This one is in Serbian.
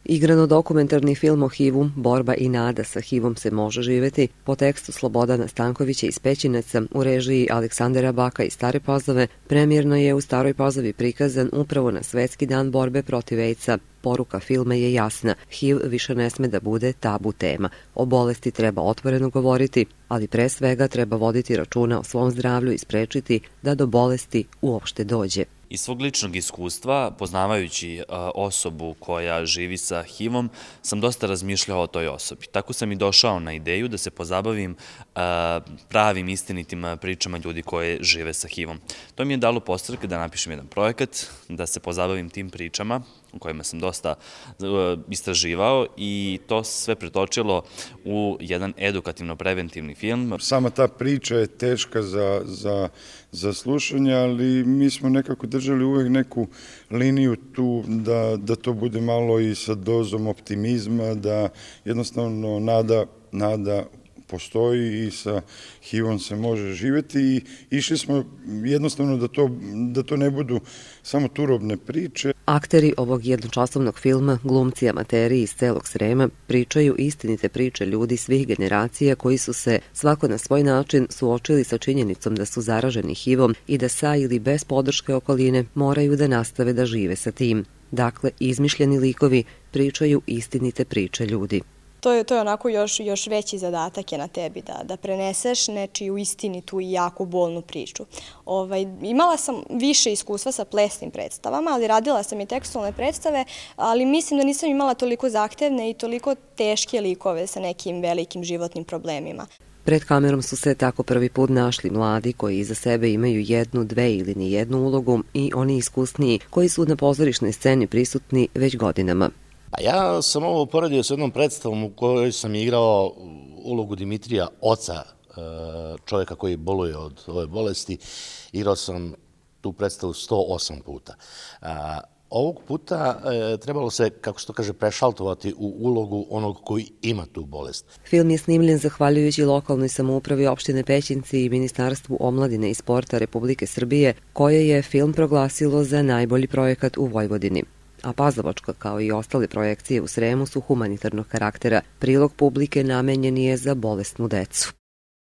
Igrano-dokumentarni film o HIV-u Borba i nada sa HIV-om se može živeti po tekstu Slobodana Stankovića iz Pećinaca u režiji Aleksandra Baka iz Stare Pazove premijerno je u Staroj Pazovi prikazan upravo na Svetski dan borbe protiv AIDS-a. Poruka filma je jasna, HIV više ne sme da bude tabu tema. O bolesti treba otvoreno govoriti, ali pre svega treba voditi računa o svom zdravlju i sprečiti da do bolesti uopšte dođe. Iz svog ličnog iskustva, poznavajući osobu koja živi sa HIV-om, sam dosta razmišljao o toj osobi. Tako sam i došao na ideju da se pozabavim pravim istinitim pričama ljudi koje žive sa HIV-om. To mi je dalo postrke da napišem jedan projekat, da se pozabavim tim pričama u kojima sam dosta istraživao i to sve pretočilo u jedan edukativno-preventivni film. Sama ta priča je teška za slušanje, ali mi smo nekako držali uvek neku liniju tu da to bude malo i sa dozom optimizma, da jednostavno nada postoji i sa HIV-om se može živeti i išli smo jednostavno da to ne budu samo turobne priče. Akteri ovog jednočasovnog filma, glumci amateri iz celog Srema, pričaju istinite priče ljudi svih generacija koji su se svako na svoj način suočili sa činjenicom da su zaraženi HIV-om i da sa ili bez podrške okoline moraju da nastave da žive sa tim. Dakle, izmišljeni likovi pričaju istinite priče ljudi. To je onako još veći zadatak je na tebi da preneseš nečiju istinitu i jako bolnu priču. Imala sam više iskustva sa plesnim predstavama, ali radila sam i tekstualne predstave, ali mislim da nisam imala toliko zahtevne i toliko teške likove sa nekim velikim životnim problemima. Pred kamerom su se tako prvi put našli mladi koji iza sebe imaju jednu, dve ili nijednu ulogu i oni iskusniji koji su na pozorišnoj sceni prisutni već godinama. Ja sam ovo uporedio s jednom predstavom u kojoj sam igrao ulogu Dimitrija, oca čovjeka koji boluje od ove bolesti. Igrao sam tu predstavu 108 puta. Ovog puta trebalo se, kako se to kaže, prešaltovati u ulogu onog koji ima tu bolest. Film je snimljen zahvaljujući lokalnoj samoupravi opštine Pećinci i Ministarstvu omladine i sporta Republike Srbije, koje je film proglasilo za najbolji projekat u Vojvodini. A Pazovačka, kao i ostale projekcije u Sremu, su humanitarnog karaktera. Prilog publike namenjen je za bolesnu decu.